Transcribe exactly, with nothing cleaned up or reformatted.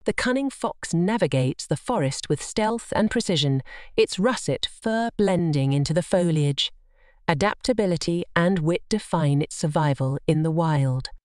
The cunning fox navigates the forest with stealth and precision, its russet fur blending into the foliage. Adaptability and wit define its survival in the wild.